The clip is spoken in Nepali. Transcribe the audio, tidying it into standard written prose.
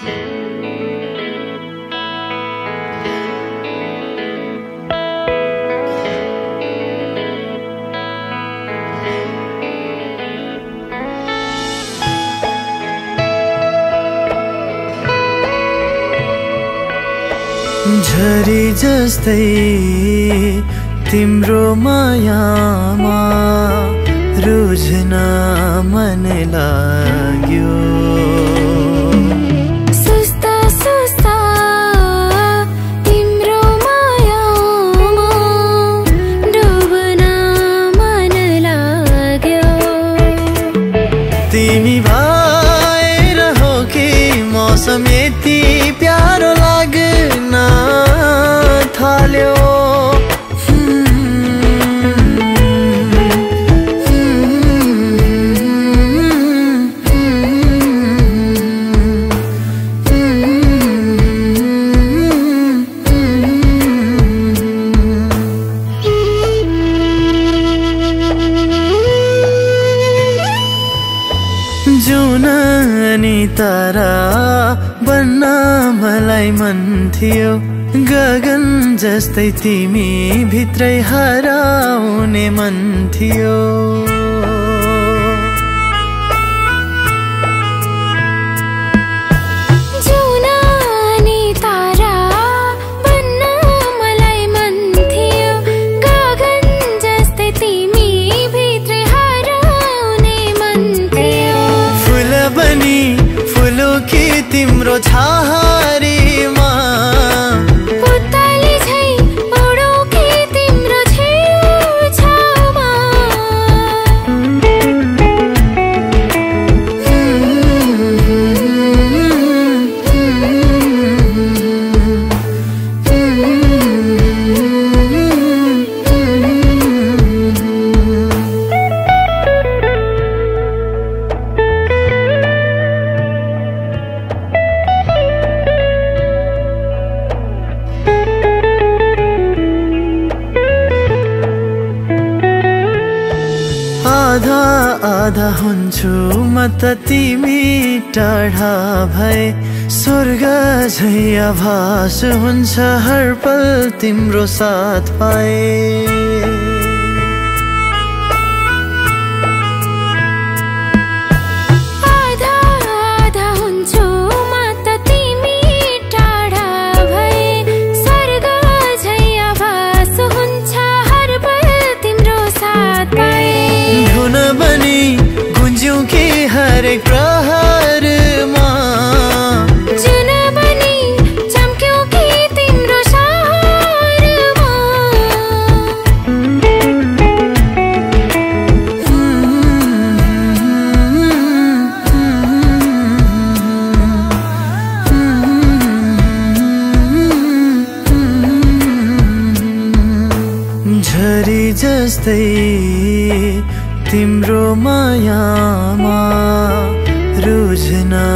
झरी जस्तै तिम्रो मायामा रुझ्न मन लाग्यो। सुस्ता सुस्ता तिम्रो मायामा डुब्न मन लाग्यो। तिमी भएर हो कि मौसम यति प्यारो लाग्न थाल्यो। जुन अनि तारा बन्न मलाई मन थियो। गगन जस्तै तिमी भित्रै हराउने मन थियो। जुन अनि तारा बन्न मलाई मन थियो। गगन जस्तै तिमी भित्रै हराउने मन थियो। फुल बनी फुलो कि तिम्रो छहारीमा पुतली झै उडौ कि तिम्रो छेउछाउमा। आधा आधा हुन्छु म त तिमी टाढा भए। स्वर्ग झै आभास हुन्छ हर पल तिम्रो साथ पाए। गुंज्यौं कि हरेक प्रहरमा जुन बनी चम्क्यौं कि तिम्रो शहरमा। झरी जस्तै तिम्रो मायामा रुझ्न